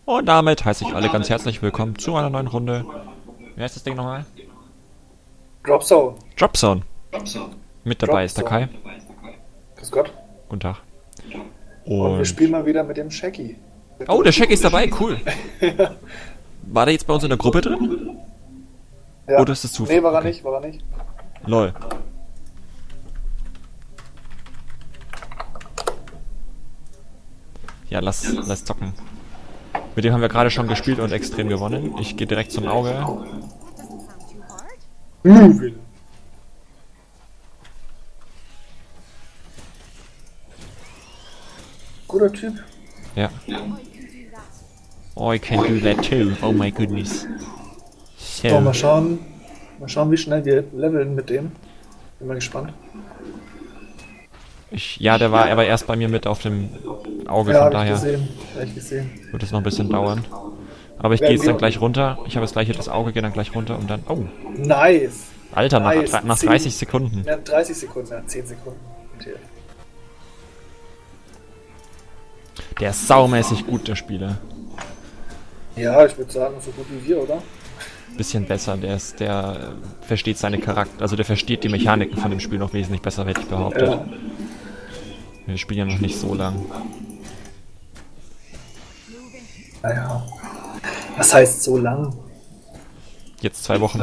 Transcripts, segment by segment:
Und damit heiße ich alle ganz herzlich willkommen zu einer neuen Runde. Wie heißt das Ding nochmal? Dropzone. Dropzone. Mit dabei ist der Kai. Grüß Gott. Guten Tag. Und wir spielen mal wieder mit dem Shaggy. Oh, der Shaggy ist dabei, cool. War der jetzt bei uns in der Gruppe drin? Ja. Oder ist das Zufall? Nee, war er nicht, war er nicht. Lol. Ja, lass zocken. Mit dem haben wir gerade schon gespielt und extrem gewonnen. Ich gehe direkt zum Auge. Guter Typ. Ja. Oh, I can do that too. Oh my goodness. So. So, mal schauen, wie schnell wir leveln mit dem. Bin mal gespannt. Der war aber erst bei mir mit auf dem Auge, Ja, von hab daher ich gesehen. wird es noch ein bisschen dauern. Aber ich gehe jetzt dann gleich runter. Ich habe jetzt gleich hier das Auge, gehe dann gleich runter und dann... Oh, Nice. Alter, Nice. nach 30 Sekunden. Ja, 30 Sekunden, ja, 10 Sekunden. Der ist saumäßig gut, der Spieler. Ja, ich würde sagen, so gut wie wir, oder? Bisschen besser, der versteht seine Charakter, also der versteht die Mechaniken von dem Spiel noch wesentlich besser, hätte ich behauptet. Ja. Wir spielen ja noch nicht so lang. Naja. Was heißt so lang? Jetzt 2 Wochen.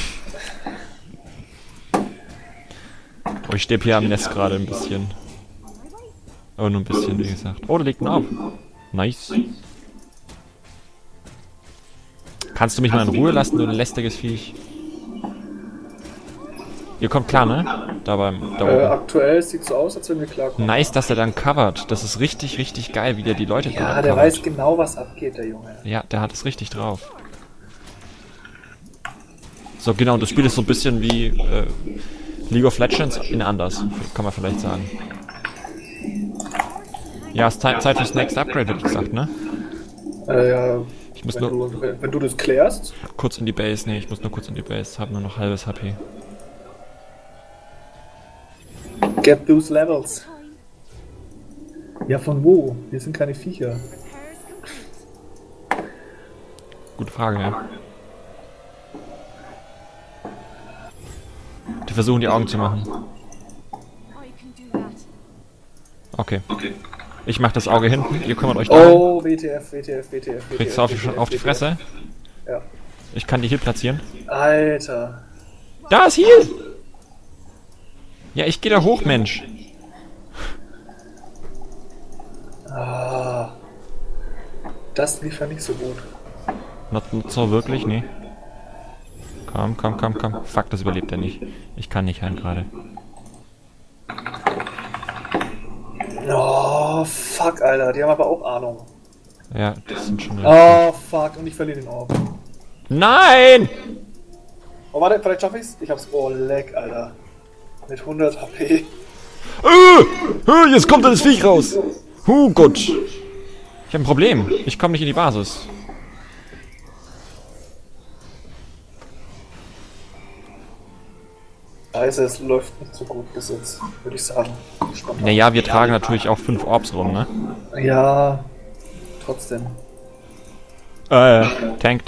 Oh, ich stehe hier am Nest gerade ein bisschen. Aber nur ein bisschen, wie gesagt. Oh, da liegt ein Ab. Nice. Kannst du mich mal in Ruhe lassen, du lästiges Viech? Ihr kommt klar, ne? Da oben. Aktuell sieht so aus, als wenn wir klarkommen. Nice, dass er dann covert. Das ist richtig, richtig geil, wie der die Leute Ja, da der covert. weiß genau, was abgeht, der Junge. Ja, der hat es richtig drauf. So, genau, das Spiel ist so ein bisschen wie League of Legends in anders, kann man vielleicht sagen. Ja, es ist Zeit fürs Next Upgrade, hätte ich gesagt, ne? Ja, Ich muss nur wenn du das klärst. kurz in die Base, nee, ich muss nur kurz in die Base, hab nur noch halbes HP. Get those levels. Ja, von wo? Wir sind keine Viecher. Gute Frage, ja. Die versuchen die Augen zu machen. Okay. Ich mach das Auge hinten, ihr kümmert euch darum. Oh, WTF. Kriegst du auf die Fresse? Ja. Ich kann die hier platzieren. Alter. Da ist Heal! Ja, ich gehe da hoch, Mensch. Ah. Das lief ja nicht so gut. Not so wirklich, nee. Komm. Fuck, das überlebt er nicht. Ich kann nicht heilen gerade. Oh, fuck, Alter. Die haben aber auch Ahnung. Ja, das sind schon... Oh, fuck. Und ich verliere den Orb. Nein! Oh, warte, vielleicht schaffe ich's. Ich hab's. Oh, leck, Alter. Mit 100 HP. Jetzt kommt das Viech raus! Gott! Ich habe ein Problem. Ich komme nicht in die Basis. Scheiße, es läuft nicht so gut bis jetzt, würde ich sagen. Spontan. Naja, wir tragen natürlich auch 5 Orbs rum, ne? Ja, trotzdem. Tank.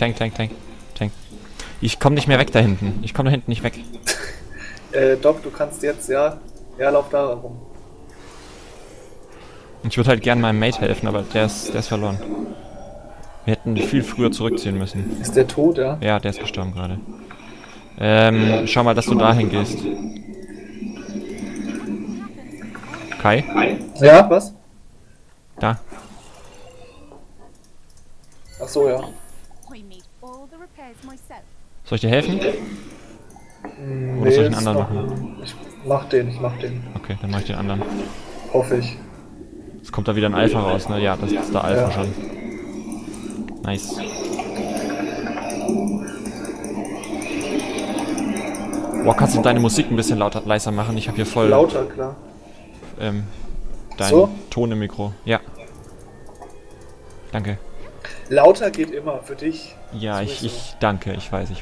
Ich komme nicht mehr weg da hinten. Ich komme da hinten nicht weg. Doc, du kannst jetzt, ja, lauf da rum. Ich würde halt gern meinem Mate helfen, aber der ist verloren. Wir hätten viel früher zurückziehen müssen. Ist der tot, ja? Ja, der ist gestorben gerade. Schau mal, dass du dahin gehst. Kai? Ja, was? Da. Ach so, ja. Soll ich dir helfen? Oder soll ich einen anderen machen? Ich mach den. Okay, dann mach ich den anderen. Hoffe ich. Es kommt da wieder ein Alpha raus, ne? Ja, das ist der Alpha Ja. schon. Nice. Boah, kannst du deine Musik ein bisschen leiser machen? Ich habe hier voll Lauter, klar. deinen So? Ton im Mikro. Ja. Danke. Lauter geht immer, für dich. Ja, Sowieso. ich danke, ich weiß.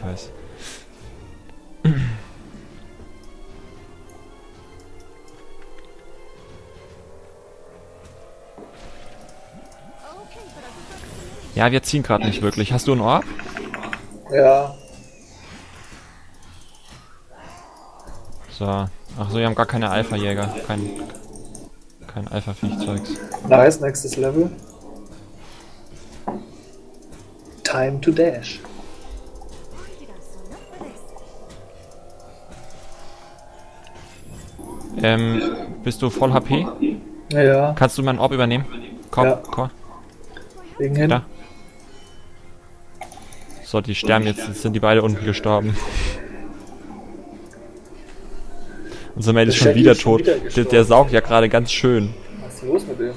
Ja, wir ziehen gerade nicht wirklich. Hast du einen Orb? Ja. So. Ach so, wir haben gar keine Alpha-Jäger. Kein Alpha-Viechzeugs. Nice, nächstes Level. Time to dash. Bist du voll HP? Ja. Kannst du meinen Orb übernehmen? Komm, Ja. komm. Wegen hin. Da. So, die sterben jetzt. Jetzt sind die beide unten gestorben. Unser Mate ist schon Shaggy wieder ist schon tot. wieder Der gestorben. saugt ja gerade ganz schön. Was ist los mit dem?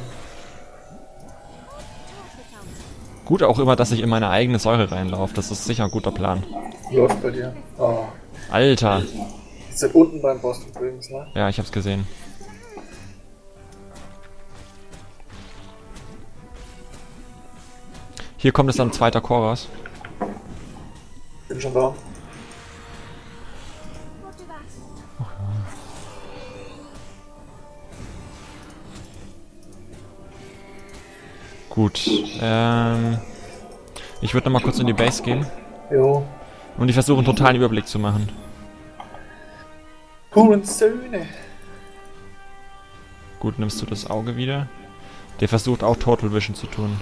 Gut auch immer, dass ich in meine eigene Säure reinlaufe. Das ist sicher ein guter Plan. Läuft bei dir. Oh. Alter. Die sind unten beim Boss übrigens, ne? Ja, ich hab's gesehen. Hier kommt es dann ein zweiter Chor raus. Bin schon da. Gut. Ich würde noch mal kurz in die Base gehen. Jo. Und die versuchen, einen totalen Überblick zu machen. Hurensöhne. Gut, nimmst du das Auge wieder. Der versucht auch Total Vision zu tun.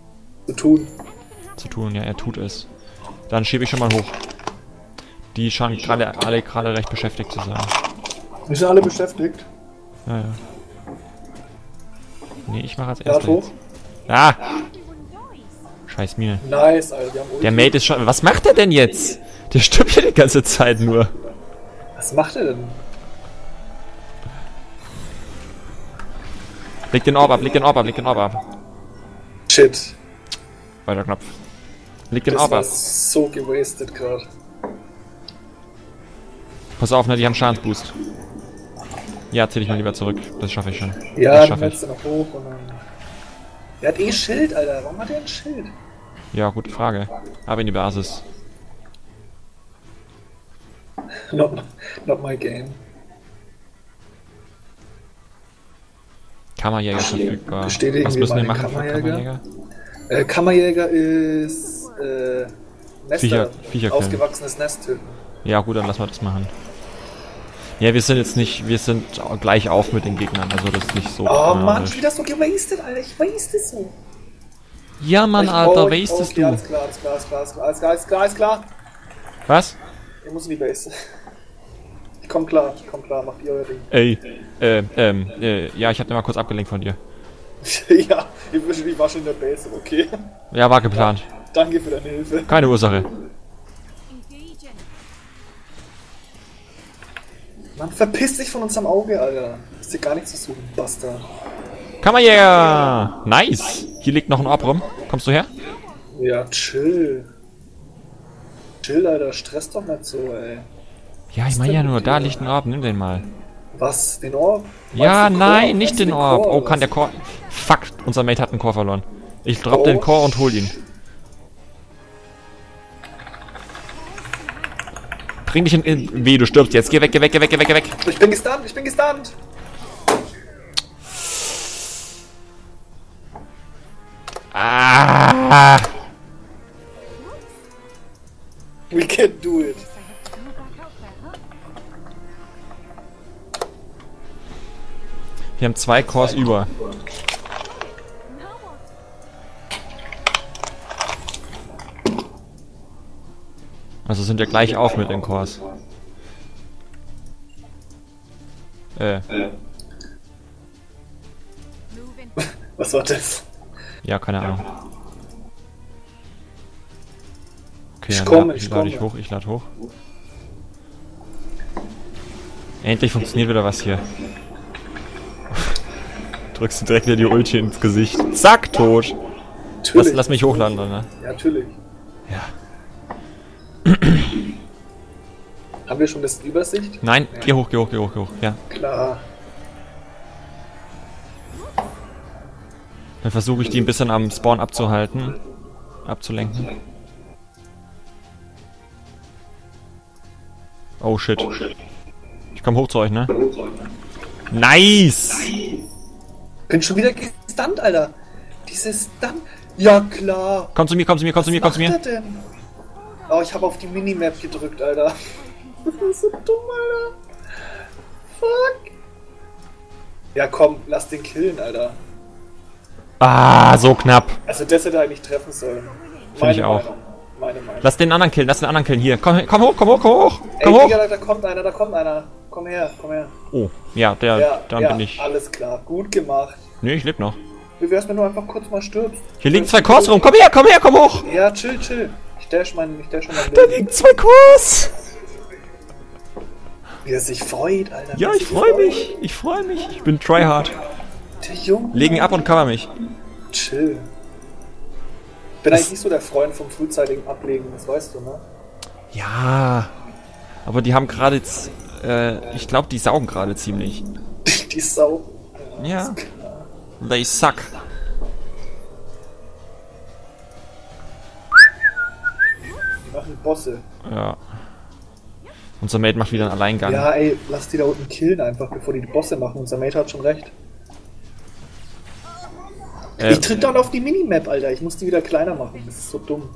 Zu tun. Ja, er tut es. Dann schiebe ich schon mal hoch. Die scheinen alle gerade recht beschäftigt zu sein. Wir sind alle beschäftigt. Ja, ja. Nee, ich mache als Ja, erstes. hoch. Ah! Scheiß Mine. Nice, Alter. Wir haben Ulti. Der Mate ist schon... Was macht er denn jetzt? Der stirbt ja die ganze Zeit nur. Was macht er denn? Leg den Orb ab, leg den Orb ab, leg den Orb ab. Shit. Weiter Knopf. Leg den Das Orb war ab. so gewastet gerade. Pass auf, ne, die haben Schadensboost. Ja, zähl dich mal lieber zurück. Das schaffe ich schon. Ja, das dann schaffe ich. hältst du noch hoch und dann... Der hat eh Schild, Alter. Warum hat der ein Schild? Ja, gute Frage. Aber in die Basis. Not my game. Kammerjäger verfügbar. Bestätigen Was wir müssen wir mal machen für Kammerjäger? Kammerjäger? Kammerjäger ist... Nester. Viecher killen. Ausgewachsenes Nest töten. Ja gut, dann lassen wir das machen. Ja, wir sind jetzt nicht... Wir sind gleich auf mit den Gegnern. Also das ist nicht so... Oh Mann, dramatisch. wie das so gewastet, Alter. Ich weiß das so. Ja, Mann, Alter, wastest okay, du. alles klar, alles klar, alles klar, alles klar, alles klar, alles klar. Was? Ich muss in die Base. Ich komm klar, macht ihr euer Ding. Ey, ja, ich hab den mal kurz abgelenkt von dir. Ja, ich war schon in der Base, aber okay. Ja, war geplant. Danke für deine Hilfe. Keine Ursache. Mann, verpiss dich von unserem Auge, Alter. Ist dir gar nichts zu suchen, Bastard. Kammerjäger! Nice! Hier liegt noch ein Orb rum. Kommst du her? Ja, chill. Chill, Alter, stress doch nicht so, ey. Ja, ich meine ja nur, da liegt ein Orb, nimm den mal. Was? Den Orb? Ja, Meinst du den Chor? nein, Meinst nicht du den Orb. Chor, Oh, oder kann der was? Chor... Fuck, unser Mate hat einen Chor verloren. Ich drop den Oh, Chor und hol ihn. Bring dich in... Weh, du stirbst jetzt. Geh weg, geh weg, geh weg, geh weg, geh weg. Ich bin gestunt, ich bin gestunt. Ah! We can do it. Wir haben 2 Cores über. Also sind wir gleich auf mit den Cores. Was war das? Ja, keine Ahnung. Okay, Ich dann komme, ich ich lade dich komme. hoch, ich lade hoch. Endlich funktioniert wieder was hier. Drückst du direkt wieder die Ulti ins Gesicht. Zack, tot. Natürlich. Lass mich hochladen, dann, ne? Ja, natürlich. Ja. Haben wir schon das Übersicht? Nein, geh hoch, geh hoch, geh hoch, geh hoch. Ja. Klar. Dann versuche ich die ein bisschen am Spawn abzuhalten. Abzulenken. Oh shit. Ich komm hoch zu euch, ne? Nice! Bin schon wieder gestunt, Alter. Dieses Stunt. Ja, klar. Komm zu mir, komm zu mir, komm zu mir, komm zu Was mir. macht er denn? Oh, ich habe auf die Minimap gedrückt, Alter. Das ist so dumm, Alter. Fuck. Ja, komm, lass den killen, Alter. Ah, so knapp. Also, das hätte er eigentlich treffen sollen. Finde ich auch. Meine Meinung. Lass den anderen killen, lass den anderen killen. Hier, komm hoch, komm hoch, komm hoch. Komm Ey, hoch. Digga, da kommt einer, da kommt einer. Komm her, komm her. Oh, ja, Ja, dann ja, bin ich. alles klar. Gut gemacht. Nee, ich lebe noch. Wie wär's, wenn du einfach kurz mal stirbst? Hier liegen 2 Cores rum. Komm her, komm hoch. Ja, chill. Ich dash mein Da Leben. liegen 2 Cores. Wie er sich freut, Alter. Ja, Wie er ich sich freue freut. mich. Ich freue mich. Ich bin tryhard. Der Junge. Legen ab und cover mich. Chill. Ich bin eigentlich nicht so der Freund vom frühzeitigen Ablegen, das weißt du, ne? Ja. Aber die haben gerade jetzt. Ich glaube, die saugen gerade ziemlich. Die Sau. Ja. They suck. Die machen Bosse. Ja. Unser Mate macht wieder einen Alleingang. Ja, ey, lass die da unten killen einfach, bevor die Bosse machen. Unser Mate hat schon recht. Ich tritt dann auf die Minimap, Alter. Ich muss die wieder kleiner machen. Das ist so dumm.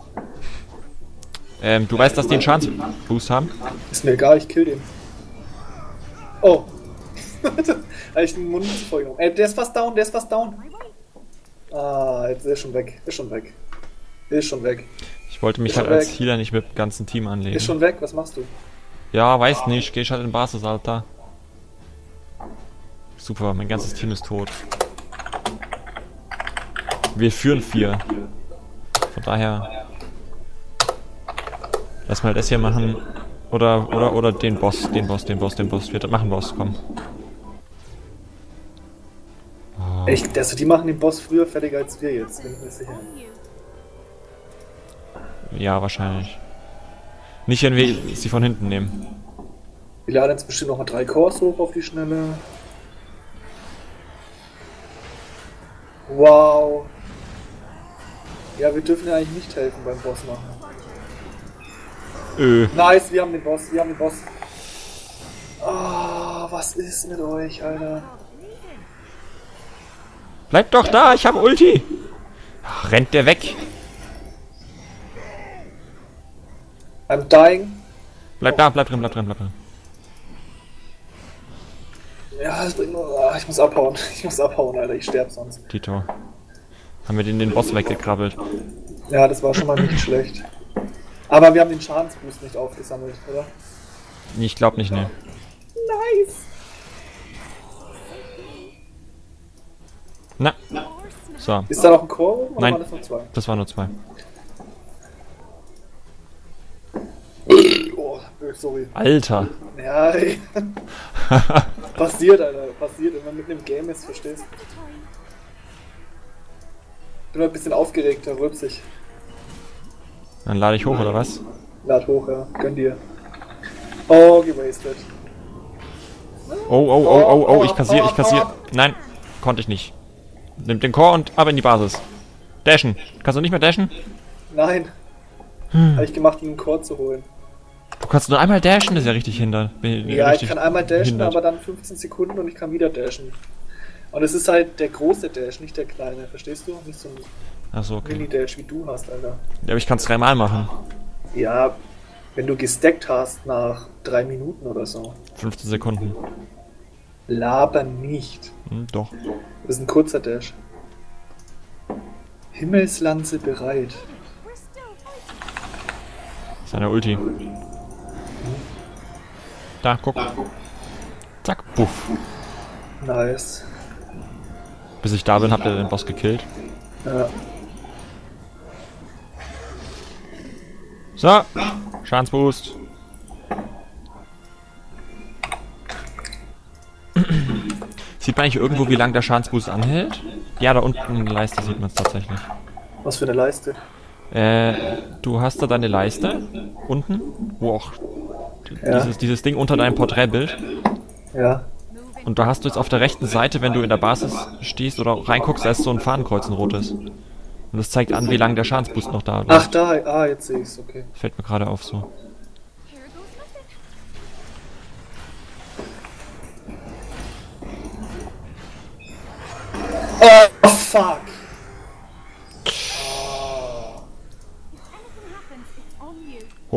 Du weißt, dass die einen Schadensboost haben? Ist mir egal, ich kill den. Oh. Habe ich den Mund vorgenommen. Ey, der ist fast down, Ah, jetzt ist er schon weg. Ist schon weg. Ich wollte mich Ist halt schon als weg. Healer nicht mit dem ganzen Team anlegen. Ist schon weg, was machst du? Ja, weiß nicht. Geh ich halt in Basis, Alter. Super, mein ganzes Team ist tot. Wir führen 4. Von daher. Lass mal das hier machen. Oder den Boss. Wir machen Boss, komm. Oh. Echt, also die machen den Boss früher fertig als wir jetzt, bin ich mir sicher. Ja, wahrscheinlich. Nicht, wenn wir sie von hinten nehmen. Wir laden jetzt bestimmt noch mal 3 Cores hoch auf die Schnelle. Wow. Ja, wir dürfen ja eigentlich nicht helfen beim Boss machen. Nice, wir haben den Boss. Ah, was ist mit euch, Alter? Bleib doch da, ich habe Ulti. Ach, rennt der weg. I'm dying. Bleib da, bleib drin. Ja, das bringt nur. Ah, ich muss abhauen, Alter. Ich sterb sonst. Tito. Haben wir den Boss weggekrabbelt. Ja, das war schon mal nicht schlecht. Aber wir haben den Schadensboost nicht aufgesammelt, oder? Ich glaube nicht, ne. Nice! Na. So, Ist da noch ein Core oben oder Nein. waren das nur 2? das waren nur 2. Oh, sorry. Alter. Ja, ey. Passiert, Alter. Passiert, wenn man mitten im Game ist, verstehst du? Bin ein bisschen aufgeregt, da rülpsig. Dann lade ich hoch, oder was? Lad hoch, ja. Gönn dir. Oh, gewastet. Oh, ich kassiere. Nein, konnte ich nicht. Nimm den Core und ab in die Basis. Dashen. Kannst du nicht mehr dashen? Nein. Habe ich gemacht, um einen Core zu holen. Du kannst nur einmal dashen, das ist ja richtig hindert. Ja, ich kann einmal dashen, aber dann 15 Sekunden und ich kann wieder dashen. Und es ist halt der große Dash, nicht der kleine, verstehst du? Nicht so ein Achso, okay. Mini-Dash wie du hast, Alter. Ja, aber ich kann es 3-mal machen. Ja, wenn du gestackt hast nach 3 Minuten oder so. 15 Sekunden. Laber nicht. Doch. Das ist ein kurzer Dash. Himmelslanze bereit. Seine Ulti. Da, guck. Zack, puff. Nice. Bis ich da bin, habt ihr den Boss gekillt. Ja. So, Schadensboost. Sieht man eigentlich irgendwo, wie lange der Schadensboost anhält? Ja, da unten in der Leiste sieht man es tatsächlich. Was für eine Leiste? Du hast da deine Leiste unten, wo auch Ja. dieses Ding unter deinem Porträtbild. Ja. Und da hast du jetzt auf der rechten Seite, wenn du in der Basis stehst oder reinguckst, da ist so ein Fadenkreuz, ein rotes. Und das zeigt an, wie lange der Schadensboost noch da ist. Ach, da, jetzt sehe ich's, okay. Fällt mir gerade auf so. Oh, fuck!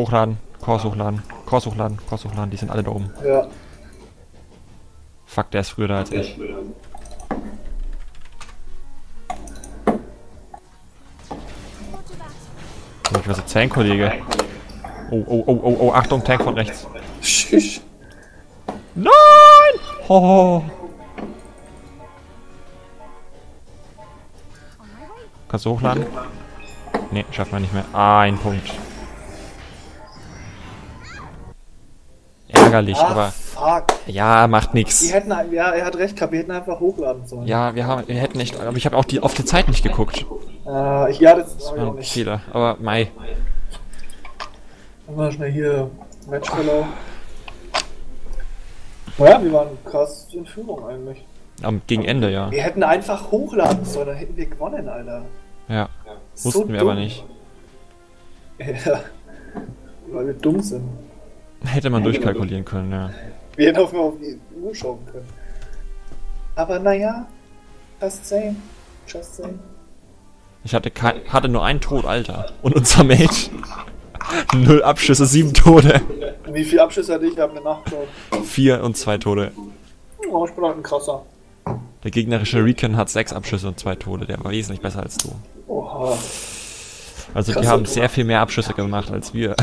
Hochladen, Kurs hochladen, Kurs hochladen, Kurs hochladen, die sind alle da oben. Ja. Fuck, der ist früher da als ich. Kann ich was erzählen, Kollege? Oh, oh, oh, oh, oh, Achtung, Tank von rechts. Schisch. Nein! Oh. Kannst du hochladen? Ne, schaffen wir nicht mehr. Ein Punkt. Ärgerlich, aber... Fuck. Ja, macht nix. Die hätten, ja, er hat recht gehabt, wir hätten einfach hochladen sollen. Ja, wir hätten nicht... Aber ich habe auch auf die Zeit nicht geguckt. Ja, das Das hab ich war auch ein nicht. Fehler. Aber Mai. Dann mal schnell hier Matchverlauf. Naja, wir waren krass in Führung eigentlich. Gegen Ende, ja. Wir hätten einfach hochladen sollen, dann hätten wir gewonnen, Alter. Ja. So Wussten wir dumm. aber nicht. Ja, weil wir dumm sind. Hätte man durchkalkulieren können, ja. Wir hätten auch mal auf die Uhr schauen können. Aber naja, just saying. Just saying. Ich hatte nur einen Tod, Alter. Und unser Mate. 0 Abschüsse, 7 Tode. Wie viele Abschüsse hatte ich? Wir haben eine nachgeschaut. 4 und 2 Tode. Oh, ich bin halt ein krasser. Der gegnerische Recon hat 6 Abschüsse und 2 Tode. Der war wesentlich besser als du. Oha. Also die Krasser haben Tod. sehr viel mehr Abschüsse gemacht als wir.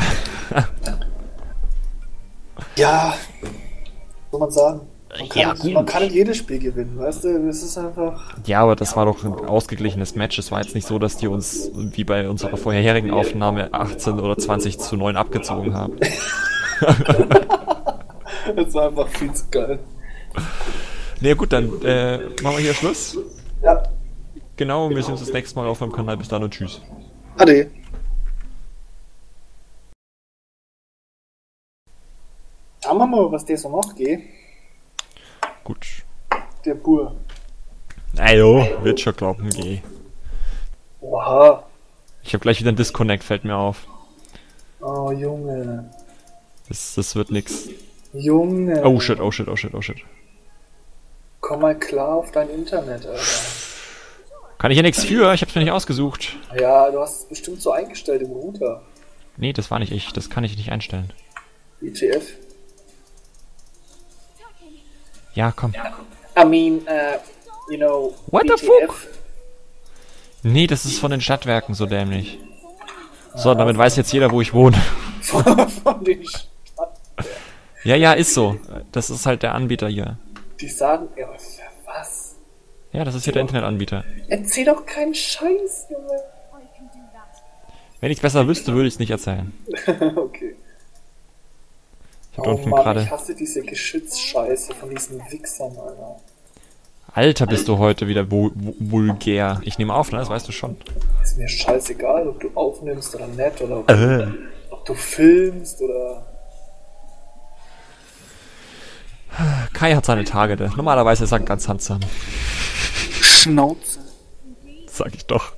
Ja, soll man sagen. Ja, gut. Man kann in jedes Spiel gewinnen, weißt du? Das ist einfach... Ja, aber das war doch ein ausgeglichenes Match. Es war jetzt nicht so, dass die uns, wie bei unserer vorherigen Aufnahme, 18 oder 20:9 abgezogen haben. Das war einfach viel zu geil. Ne, gut, dann machen wir hier Schluss. Ja. Genau, wir sehen uns das nächste Mal auf meinem Kanal. Bis dann und tschüss. Ade. Schauen wir mal, was der so macht, geh. Gut. Der Bur. Ajo, wird schon glauben, geh. Oha. Ich habe gleich wieder ein Disconnect, fällt mir auf. Oh, Junge. Das wird nix. Junge. Oh shit, oh shit, oh shit, oh shit. Komm mal klar auf dein Internet, Alter. Kann ich hier nichts für? Ich hab's mir nicht ausgesucht. Ja, du hast es bestimmt so eingestellt im Router. Nee, das war nicht ich. Das kann ich nicht einstellen. ETF. Ja, komm. I mean, you know, What the ETF. fuck? Nee, das ist von den Stadtwerken so dämlich. So, damit weiß jetzt jeder, wo ich wohne. Von den Ja, ja, ist so. Das ist halt der Anbieter hier. Die sagen, ja, was? Ja, das ist hier der Internetanbieter. Erzähl doch keinen Scheiß, Junge. Wenn ich's besser wüsste, würde ich's nicht erzählen. Okay. Ich hab Oh unten Mann, gerade... ich hasse diese Geschützscheiße von diesen Wichsern, Alter. Alter, bist du heute wieder vulgär. Ich nehme auf, ne? Das weißt du schon. Ist mir scheißegal, ob du aufnimmst oder nicht, oder ob du filmst, oder... Kai hat seine Tage, der normalerweise ist er ganz handsam. Schnauze. Sag ich doch.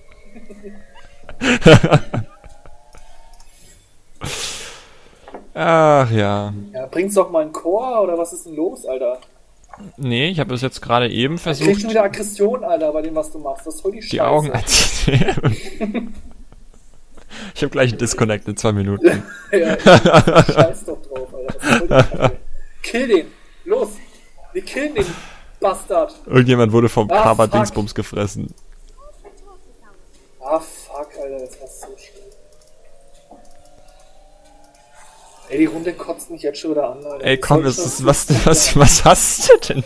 Ach ja. Ja, bring's doch mal einen Chor, oder was ist denn los, Alter? Nee, ich habe es jetzt gerade eben Kriegst du versucht, wieder Aggression, Alter, bei dem, was du machst. Das ist voll die Scheiße. die Augen anzunehmen. Ich habe gleich einen Disconnect in 2 Minuten. Ja, scheiß doch drauf, Alter. Das ist voll die Kacke. Kill den. Los. Wir killen den Bastard. Irgendjemand wurde vom Ah, Kraber-Dingsbums gefressen. Ah, fuck, Alter, das war so schlimm. Ey, die Runde kotzt mich jetzt schon wieder an, Alter. Ey, komm, was hast du denn?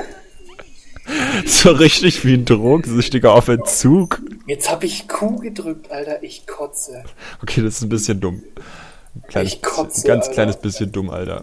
So richtig wie ein Drogensüchtiger auf Entzug. Jetzt hab ich Q gedrückt, Alter. Ich kotze. Okay, das ist ein bisschen dumm. Ich kotze, ganz Alter. kleines bisschen dumm, Alter.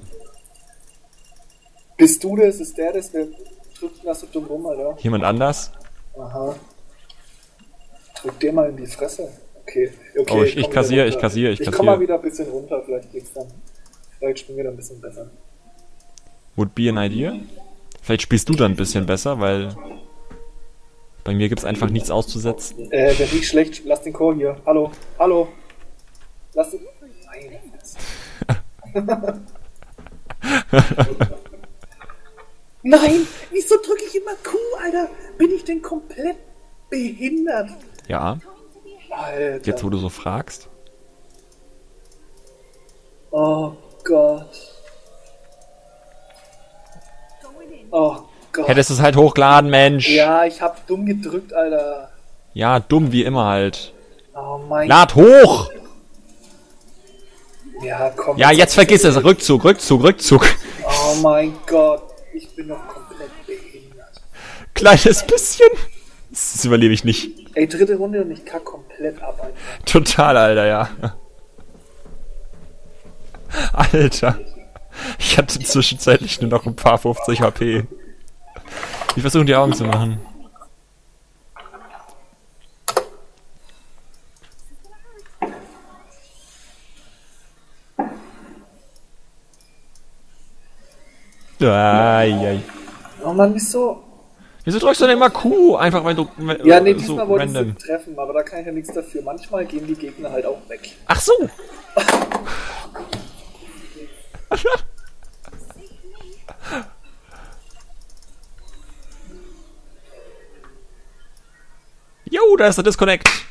Bist du das? Ist der das? Wer drückt denn das so dumm rum, Alter? Jemand anders? Aha. Drück dir mal in die Fresse. Okay. Oh, ich komm kassiere, wieder runter. ich kassiere, ich Ich komm kassiere. mal wieder ein bisschen runter, vielleicht geht's dann. Vielleicht spielen wir dann ein bisschen besser. Would be an idea? Vielleicht spielst du dann ein bisschen besser, weil bei mir gibt's einfach nichts auszusetzen. Der riecht schlecht. Lass den Chor hier. Hallo. Hallo. Lass den... Nein! Wieso drücke ich immer Q, Alter? Bin ich denn komplett behindert? Ja, Alter. jetzt wo du so fragst. Oh Gott. Oh Gott. Hättest es halt hochgeladen, Mensch. Ja, ich hab dumm gedrückt, Alter. Ja, dumm wie immer halt. Oh mein Lad hoch! Ja, komm. Ja, jetzt vergiss es. Rückzug, Rückzug, Rückzug. Oh mein Gott. Ich bin noch komplett behindert. Kleines bisschen. Das überlebe ich nicht. Ey, dritte Runde und ich kack komplett ab, Alter. Total, Alter, ja. Alter. Ich hatte zwischenzeitlich nur noch ein paar 50 HP. Ich versuche die Augen zu machen. Ai. Oh Mann, wieso? Wieso drückst du denn immer Q? Einfach weil du Ja, nee, so diesmal wollte ich random. sie treffen, aber da kann ich ja nichts dafür. Manchmal gehen die Gegner halt auch weg. Ach so. Jo, da ist der Disconnect.